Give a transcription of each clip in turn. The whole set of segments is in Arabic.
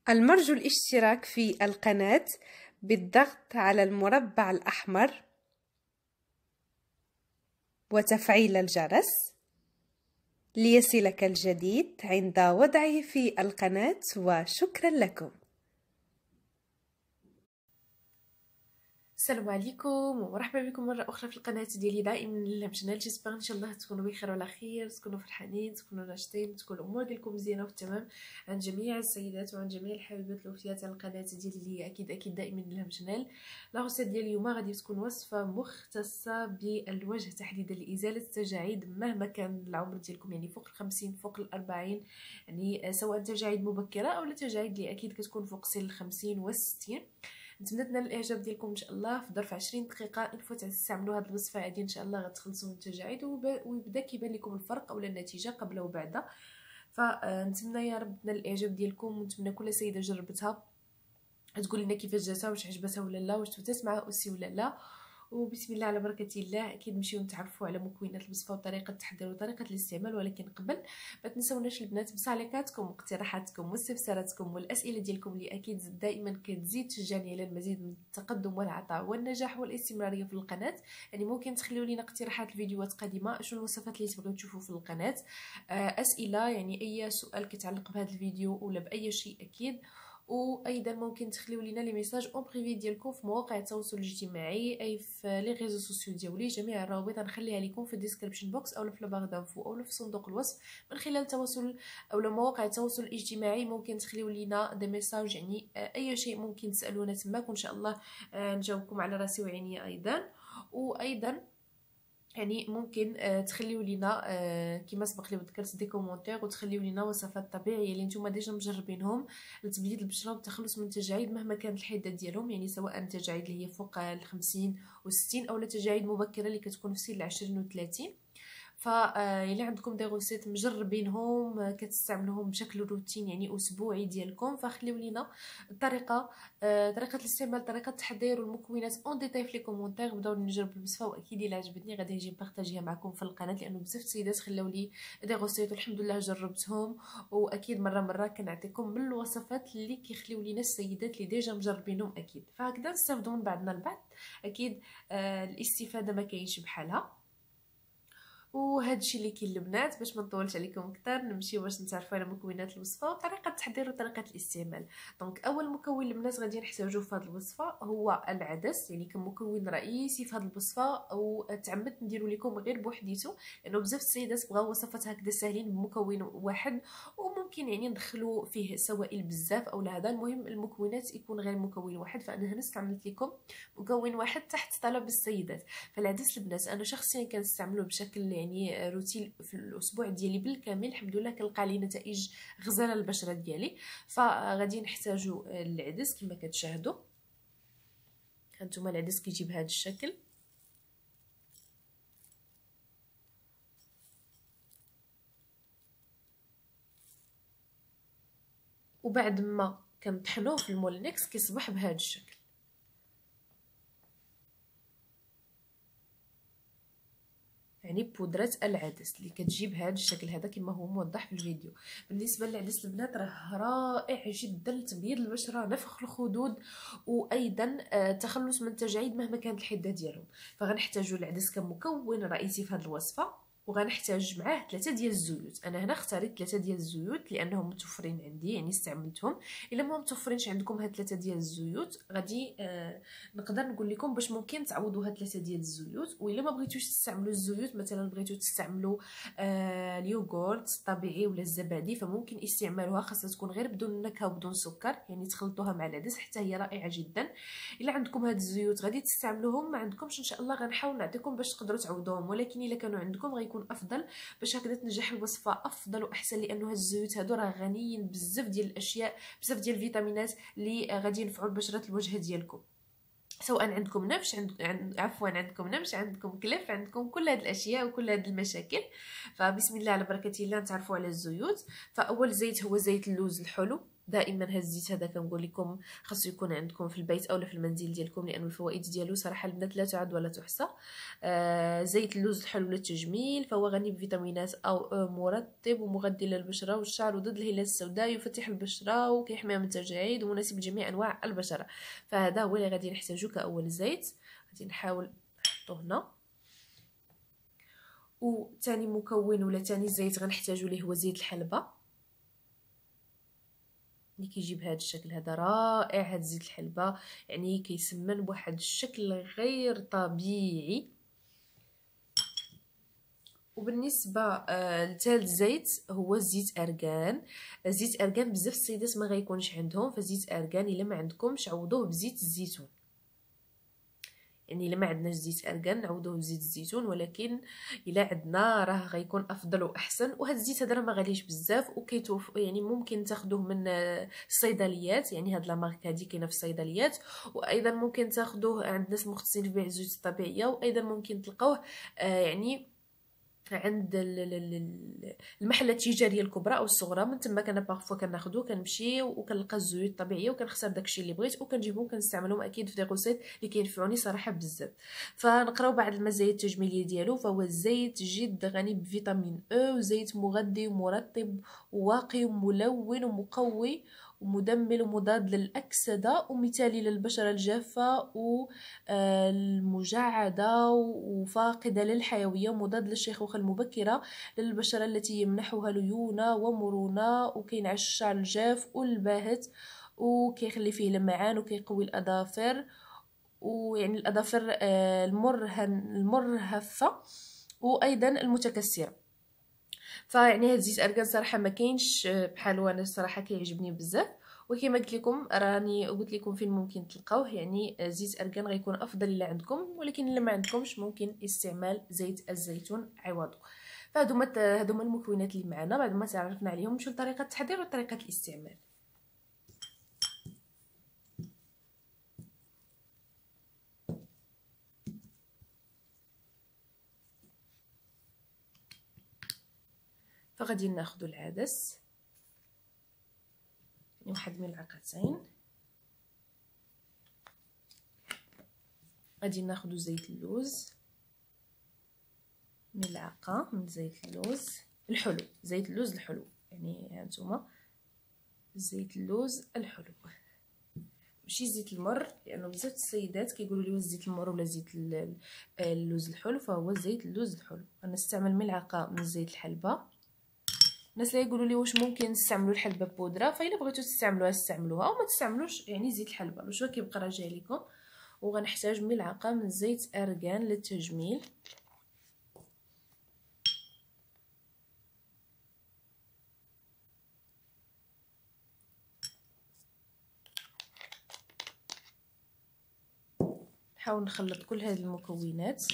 المرجو الاشتراك في القناة بالضغط على المربع الأحمر وتفعيل الجرس ليصلك الجديد عند وضعه في القناة، وشكرا لكم. السلام عليكم ومرحبا بكم مره اخرى في القناه ديالي دائما الهمجنال. جيسبر ان شاء الله تكونوا بخير وعلى خير، تكونوا فرحانين، تكونوا ناشطين، تكون الامور ديالكم مزيانه وتمام. عن جميع السيدات وعن جميع الحبيبات الوفيات على القناه ديالي اللي هي اكيد دائما الهمجنال. لاغوسيت ديال اليوم غادي تكون وصفه مختصه بالوجه تحديدا لازاله التجاعيد مهما كان العمر ديالكم، يعني فوق 50 فوق 40، يعني سواء تجاعيد مبكره او تجاعيد اللي اكيد كتكون فوق سن 50 و 60. نتمنى تنال الاعجاب ديالكم ان شاء الله. في ظرف 20 دقيقه ان فوت تستعملوا هذه الوصفه هذه ان شاء الله غتخلصوا من التجاعيد ويبدا كيبان لكم الفرق او النتيجه قبل وبعد. فنتمنى يا رب تنال الاعجاب ديالكم، ونتمنى كل سيده جربتها تقول لنا كيفاش جاتها، واش عجبتها ولا لا، واش تفوتات معها اوسي ولا لا. وبسم الله على بركه الله. اكيد نمشيو نتعرفوا على مكونات الوصفه وطريقه التحضير وطريقه الاستعمال، ولكن قبل ما تنساوناش البنات بصالحاتكم واقتراحاتكم واستفساراتكم والاسئله ديالكم اللي اكيد دائما كتزيد تشجعني على المزيد من التقدم والعطاء والنجاح والاستمراريه في القناه. يعني ممكن تخليوا لنا اقتراحات الفيديوهات قادمه، شنو الوصفات اللي تبغيو تشوفوا في القناه، اسئله، يعني اي سؤال كيتعلق بهذا الفيديو ولا باي شيء اكيد. وايضا ممكن تخليو لينا لي ميساج اون بريفي ديالكم في مواقع التواصل الاجتماعي اي في لي ريزو سوسيو ديالي. جميع الروابط غنخليها لكم في الديسكريبشن بوكس او في لاباغ دانفو او في صندوق الوصف. من خلال التواصل او مواقع التواصل الاجتماعي ممكن تخليو لينا دي ميساج، يعني اي شيء ممكن تسالونا تماك وان شاء الله نجاوبكم على راسي وعيني ايضا. وايضا يعني ممكن تخليو لينا كما سبق لي ذكرت دي كومونتير وتخليو لينا وصفات طبيعيه اللي نتوما ديجا مجربينهم لتبييض البشره والتخلص من التجاعيد مهما كانت الحده ديالهم، يعني سواء التجاعيد اللي هي فوق 50 و60 او تجاعيد مبكره اللي كتكون في سن 20 و30. فإلا عندكم دي غوسيت مجربينهم كتستعملوهم بشكل روتين يعني اسبوعي ديالكم، فخليو لينا الطريقه، طريقه الاستعمال، طريقه التحضير والمكونات اون ديتاي في لي كومونتير. بداو نجرب الوصفه واكيد الا عجبتني غادي نجي نبارطاجيها معكم في القناه، لانه بزاف السيدات خلاو لي دي غوسيت والحمد لله جربتهم. واكيد مره كنعطيكم من الوصفات اللي كيخليو لينا السيدات اللي ديجا مجربينهم اكيد، فهكذا نستافدوا من بعضنا البعض. اكيد الاستفاده ما كاينش بحالها. وهذا الشيء اللي كاين البنات. باش ما نطولش عليكم اكثر نمشيو باش نتعرفوا على مكونات الوصفه وطريقه التحضير وطريقه الاستعمال. دونك اول مكون البنات غادي نحتاجوه في هذه الوصفه هو العدس، يعني كمكون رئيسي في هذه الوصفه، وتعمدت نديرو لكم غير بوحديته لانه بزاف السيدات بغاو وصفات هكذا ساهلين بمكون واحد، وممكن يعني ندخلوا فيه سوائل بزاف او هذا. المهم المكونات يكون غير مكون واحد، فانا هنا استعملت لكم مكون واحد تحت طلب السيدات. فالعدس البنات انا شخصيا كنستعمله بشكل يعني روتين في الاسبوع ديالي بالكامل، الحمد لله كنلقى عليه نتائج غزاله للبشره ديالي. فغادي نحتاجوا العدس كما كتشاهدوا. هانتوما العدس كيجي بهذا الشكل، وبعد ما كنطحنوه في المولينكس كيصبح بهذا الشكل. يعني بودره العدس اللي كتجي بهذا الشكل هذا كما هو موضح في الفيديو. بالنسبه للعدس البنات راه رائع جدا لتبييض البشره، نفخ الخدود، وايضا تخلص من التجاعيد مهما كانت الحده ديالهم. فغنحتاجوا العدس كمكون رئيسي في هذه الوصفه، وغنحتاج معاه 3 ديال الزيوت. انا هنا اختاريت 3 ديال الزيوت لانهم متوفرين عندي يعني استعملتهم. الا ما متوفرينش عندكم هاد 3 ديال الزيوت غادي نقدر نقول لكم باش ممكن تعوضوا هاد 3 ديال الزيوت. والا ما بغيتوش تستعملوا الزيوت، مثلا بغيتو تستعملوا اليوغورت الطبيعي ولا الزبادي، فممكن استعمالها خاصها تكون غير بدون نكهه وبدون سكر، يعني تخلطوها مع العدس حتى هي رائعه جدا. الا عندكم هاد الزيوت غادي تستعملوهم، ما عندكمش ان شاء الله غنحاول نعطيكم باش تقدروا تعوضوهم، ولكن الا كانوا عندكم غيكون افضل باش هكذا تنجح الوصفه افضل واحسن، لانه هاد الزيوت هادو راه غنيين بزاف ديال الاشياء، بزاف ديال الفيتامينات اللي غادي ينفعوا البشره الوجه ديالكم. سواء عندكم نفش عندكم نمش، عندكم كلف، عندكم كل هذه الاشياء وكل هذه المشاكل. فبسم الله على بركه الله نتعرفوا على الزيوت. فاول زيت هو زيت اللوز الحلو، دائما هاد الزيت هذا كنقول لكم خاصو يكون عندكم في البيت اولا في المنزل ديالكم، لان الفوائد ديالو صراحه البنات لا تعد ولا تحصى. زيت اللوز الحلو للتجميل، فهو غني بفيتامينات او مرطب ومغذي للبشره والشعر وضد الهالات السوداء، يفتح البشره وكيحميها من التجاعيد ومناسب لجميع انواع البشره. فهذا هو اللي غادي نحتاجو كاول زيت. غادي نحاول نحطو هنا. وثاني مكون ولا ثاني زيت غنحتاجو ليه هو زيت الحلبه، اللي كيجي بهذا الشكل هذا رائع. هذا زيت الحلبه يعني كيسمن بواحد الشكل غير طبيعي. وبالنسبه لثالث زيت هو زيت ارغان. زيت ارغان بزاف السيدات ما غيكونش عندهم، فزيت ارغان الا ما عندكمش عوضوه بزيت الزيتون. يعني الا ما عندناش زيت ارغان نعوضوه بزيت الزيتون، ولكن الا عندنا راه غيكون افضل واحسن. وهذا الزيت هذا راه ما غاليش بزاف يعني ممكن تاخذوه من الصيدليات، يعني هاد لا مارك هذه كاينه في الصيدليات. وايضا ممكن تاخذوه عند ناس مختصين في بيع الزيوت الطبيعيه، وايضا ممكن تلقاوه يعني عند المحلات التجاريه الكبرى او الصغرى. من تما كنا باغفوا كناخذوه كنمشي وكنلقى الزيوت الطبيعيه وكنختار داكشي اللي بغيت وكنجيبهم كنستعملهم اكيد في دي غوسيت اللي كينفعوني صراحه بزاف. فنقراو بعض المزايا التجميليه ديالو. فهو زيت جد غني بفيتامين او، وزيت مغذي ومرطب وواقي وملون ومقوي ومدمل ومضاد للأكسدة ومثالي للبشرة الجافة والمجعدة وفاقدة للحيوية، ومضاد للشيخوخة المبكرة للبشرة التي يمنحها ليونة ومرونة، وكينعش الشعر الجاف والباهت، وكيخلي فيه لمعان وكيقوي الأظافر، ويعني الأظافر المرهفة وأيضا المتكسرة. فيعني هاد زيت ارغان صراحه ما كاينش بحالو، انا الصراحه كيعجبني بزاف. وكما قلت لكم راني قلت لكم فين ممكن تلقاوه، يعني زيت ارغان غيكون افضل الا عندكم، ولكن الا ما عندكمش ممكن استعمال زيت الزيتون عوضه. هادوما المكونات اللي معنا. بعد ما تعرفنا عليهم نمشيو لطريقه التحضير وطريقه الاستعمال. فغادي ناخذ العدس، يعني واحد ملعقتين. غادي ناخذ زيت اللوز، ملعقه من زيت اللوز الحلو، زيت اللوز الحلو، يعني هانتوما زيت اللوز الحلو ماشي زيت المر، لانه بزاف السيدات كيقولوا لي واش زيت المر ولا زيت اللوز الحلو. فهو زيت اللوز الحلو. انا نستعمل ملعقه من زيت الحلبه. الناس اللي يقولوا لي واش ممكن نستعملوا الحلبه بودره، فإلا بغيتو تستعملوها استعملوها وما تستعملوش يعني زيت الحلبه واش كيبقى راجع لكم. وغنحتاج ملعقه من زيت ارغان للتجميل. نحاول نخلط كل هذه المكونات.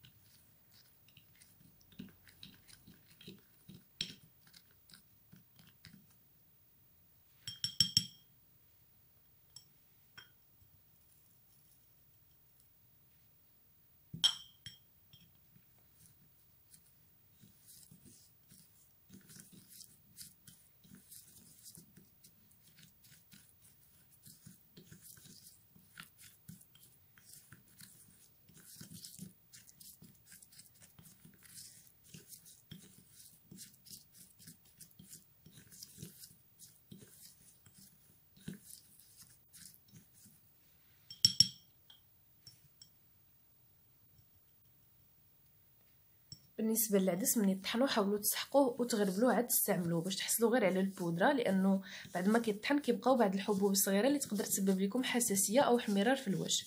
بالنسبه للعدس ملي طحنوه حاولوا تسحقوه وتغربلوه عاد تستعملوه باش تحصلوا غير على البودره، لانه بعد ما كيطحن كيبقاو بعض الحبوب الصغيره اللي تقدر تسبب لكم حساسيه او احمرار في الوجه.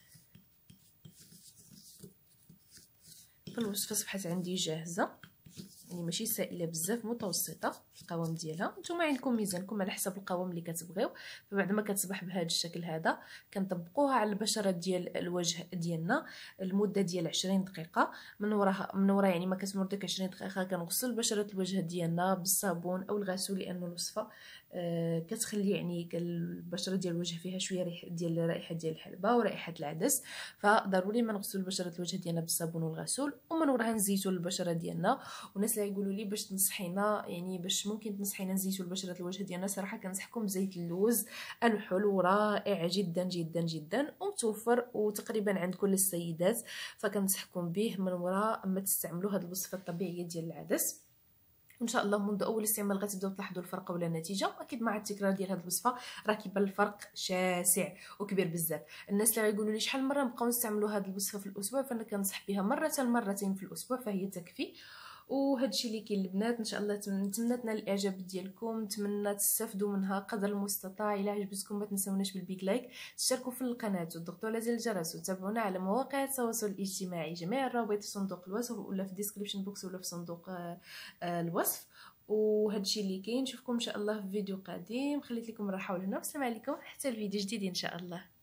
الوصفه صبحت عندي جاهزه، يعني ماشي سائله بزاف، متوسطه القوام ديالها. نتوما عندكم ميزانكم على حسب القوام اللي كتبغيو. فبعد ما كتصبح بهذا الشكل هذا كنطبقوها على البشره ديال الوجه ديالنا لمده ديال 20 دقيقه. من وراها يعني ما كتمر ديك 20 دقيقه كنغسل بشره الوجه ديالنا بالصابون او الغسول، لانه الوصفه كتخلي يعني البشره ديال الوجه فيها شويه رائحه ديال الحلبه ورائحه العدس. فضروري ما نغسلوا بشره الوجه ديالنا بالصابون والغسول، ومن وراها نزيتوا البشره ديالنا. والناس اللي اللي يقولوا لي باش تنصحينا، يعني باش ممكن تنصحينا نزيتوا لبشره الوجه ديالنا، صراحه كنصحكم بزيت اللوز انحل، ورائع جدا جدا جدا ومتوفر وتقريبا عند كل السيدات، فكنصحكم به من وراء ما تستعملوا هذه الوصفه الطبيعيه ديال العدس. وان شاء الله منذ اول استعمال غتبداو تلاحظوا الفرق ولا النتيجه. واكيد مع التكرار ديال هذه الوصفه راه كيبان الفرق شاسع وكبير بزاف. الناس اللي غيقولوا لي شحال مره نبقاو نستعملوا هذه الوصفه في الاسبوع، فانا كنصح بها مرتين في الاسبوع فهي تكفي. وهذا الشيء اللي كاين البنات، ان شاء الله نتمنى تنال الاعجاب ديالكم، نتمنى تستافدوا منها قدر المستطاع. الى عجبتكم ما تنسوناش بالبيك لايك، تشتركوا في القناه وتضغطوا على زر الجرس وتابعونا على مواقع التواصل الاجتماعي، جميع الروابط في صندوق الوصف ولا في الديسكريبشن بوكس ولا في صندوق الوصف. وهذا الشيء اللي كاين. نشوفكم ان شاء الله في فيديو قادم، خليت لكم الراحه والهنا، والسلام عليكم حتى الفيديو جديد ان شاء الله.